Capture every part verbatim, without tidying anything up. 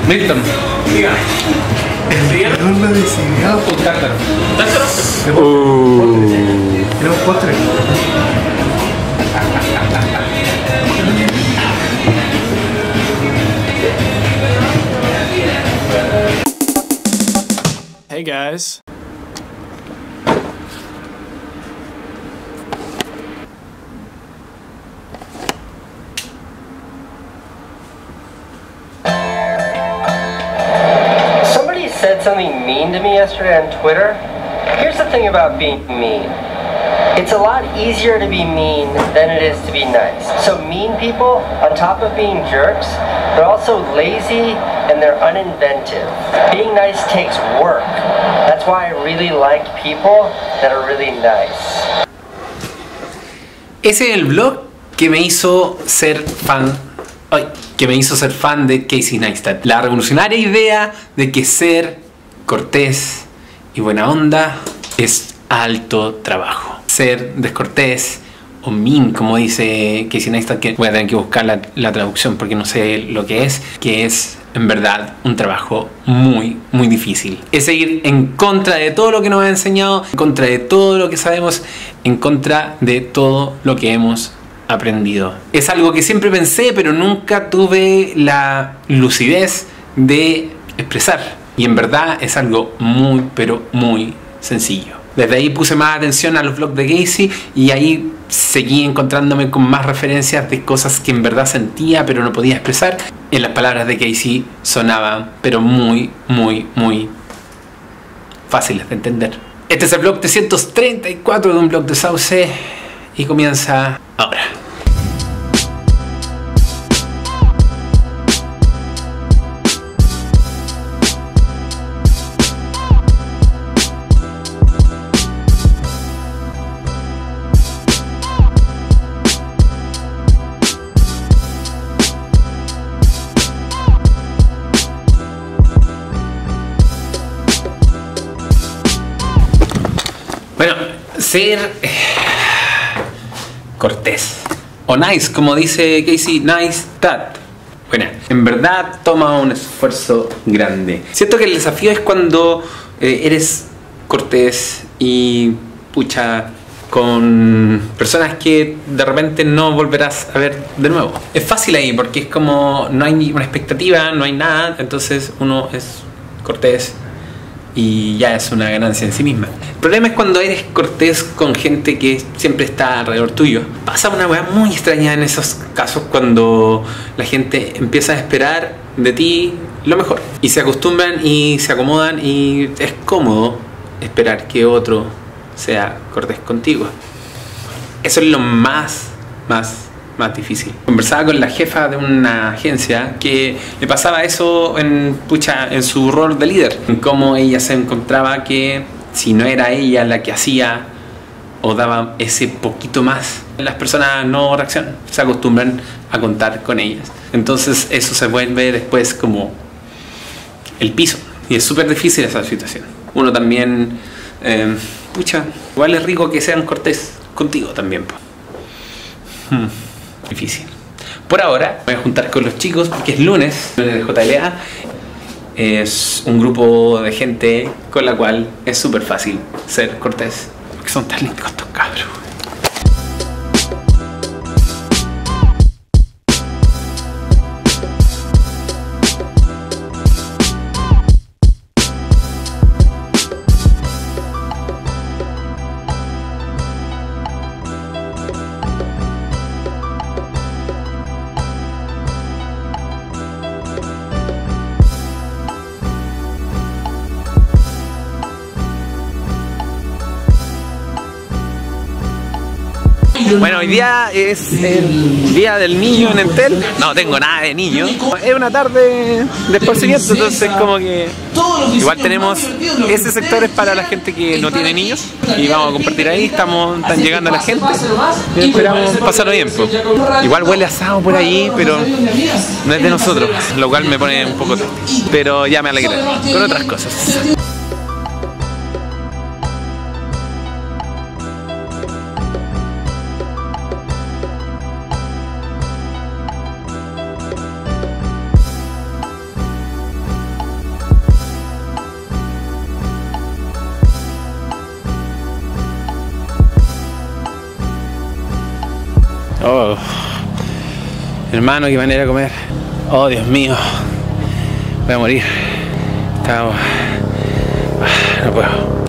Milton, dígame. No lo decidió. Un tártaro. ¿Tártaro? Uh. Era un postre. Hey guys. Somebody said something mean to me yesterday on Twitter. Here's the thing about being mean. It's a lot easier to be mean than it is to be nice. So mean people, on top of being jerks, they're also lazy and they're uninventive. Being nice takes work. That's why I really like people that are really nice. Ese es el blog que me hizo ser fan, ay, que me hizo ser fan de Casey Neistat. La revolucionaria idea de que ser cortés y buena onda es alto trabajo. Ser descortés o mean, como dice Casey Neistat, que voy a tener que buscar la, la traducción porque no sé lo que es, que es en verdad un trabajo muy, muy difícil. Es seguir en contra de todo lo que nos ha enseñado, en contra de todo lo que sabemos, en contra de todo lo que hemos aprendido. Es algo que siempre pensé, pero nunca tuve la lucidez de expresar. Y en verdad es algo muy, pero muy sencillo. Desde ahí puse más atención a los blogs de Casey y ahí seguí encontrándome con más referencias de cosas que en verdad sentía pero no podía expresar. En las palabras de Casey sonaban pero muy, muy, muy fáciles de entender. Este es el blog trescientos treinta y cuatro de un blog de Sauce y comienza ahora. Bueno, ser eh, cortés o nice, como dice Casey Neistat. Bueno, en verdad toma un esfuerzo grande. Siento que el desafío es cuando eh, eres cortés y pucha con personas que de repente no volverás a ver de nuevo. Es fácil ahí porque es como no hay ni una expectativa, no hay nada, entonces uno es cortés y ya es una ganancia en sí misma. El problema es cuando eres cortés con gente que siempre está alrededor tuyo. Pasa una weá muy extraña en esos casos cuando la gente empieza a esperar de ti lo mejor. Y se acostumbran y se acomodan y es cómodo esperar que otro sea cortés contigo. Eso es lo más, más, más difícil. Conversaba con la jefa de una agencia que le pasaba eso en, pucha, en su rol de líder. En cómo ella se encontraba que si no era ella la que hacía o daba ese poquito más, las personas no reaccionan, se acostumbran a contar con ellas. Entonces eso se vuelve después como el piso. Y es súper difícil esa situación. Uno también, eh, pucha, igual es rico que sean cortés contigo también. Hmm. Difícil. Por ahora me voy a juntar con los chicos porque es lunes, lunes de J L A. Es un grupo de gente con la cual es súper fácil ser cortés porque son tan lindos estos cabros. Bueno, hoy día es el día del niño en Entel. No tengo nada de niño. Es una tarde de esparcimiento, entonces como que igual tenemos ese sector es para la gente que no tiene niños y vamos a compartir ahí. Estamos, están llegando la gente y esperamos pasarlo bien, pues. Igual huele asado por ahí, pero no es de nosotros, lo cual me pone un poco triste. Pero ya me alegré con otras cosas. Hermano, qué manera de comer. Oh, Dios mío. Voy a morir. Estaba... No puedo.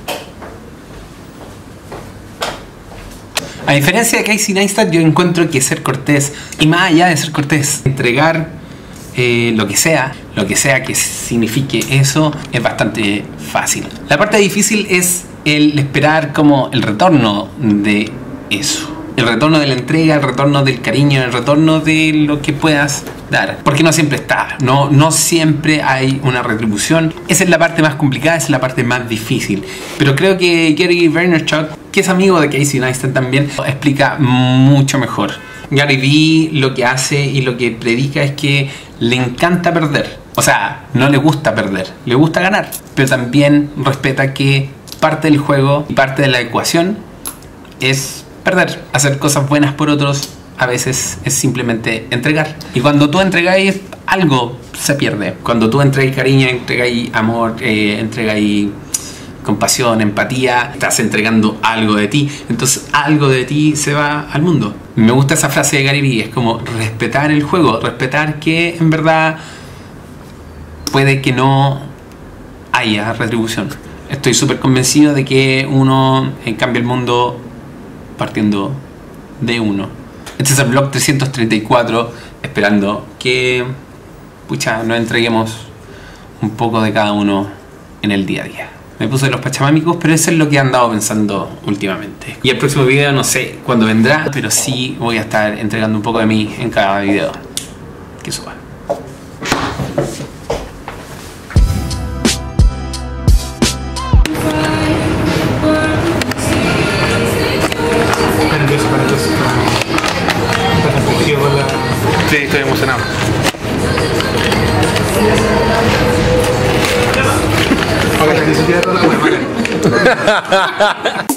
A diferencia de Casey Neistat, yo encuentro que ser cortés, y más allá de ser cortés, entregar eh, lo que sea, lo que sea que signifique eso, es bastante fácil. La parte difícil es el esperar como el retorno de eso. El retorno de la entrega, el retorno del cariño, el retorno de lo que puedas dar. Porque no siempre está, no, no siempre hay una retribución. Esa es la parte más complicada, esa es la parte más difícil. Pero creo que Gary Vaynerchuk, que es amigo de Casey Neistat también, lo explica mucho mejor. Gary Vee lo que hace y lo que predica es que le encanta perder. O sea, no le gusta perder, le gusta ganar. Pero también respeta que parte del juego y parte de la ecuación es perder. Hacer cosas buenas por otros a veces es simplemente entregar. Y cuando tú entregáis algo, se pierde. Cuando tú entregáis cariño, entregáis amor, eh, entregáis compasión, empatía, estás entregando algo de ti. Entonces algo de ti se va al mundo. Me gusta esa frase de Gary Vee. Es como respetar el juego. Respetar que en verdad puede que no haya retribución. Estoy súper convencido de que uno eh, cambia el mundo partiendo de uno. Este es el vlog trescientos treinta y cuatro, esperando que pucha, nos entreguemos un poco de cada uno en el día a día. Me puse los pachamámicos, pero eso es lo que he andado pensando últimamente. Y el próximo video no sé cuándo vendrá, pero sí voy a estar entregando un poco de mí en cada video que suba. Sí, estoy emocionado. Ok, ni siquiera toda la hueá.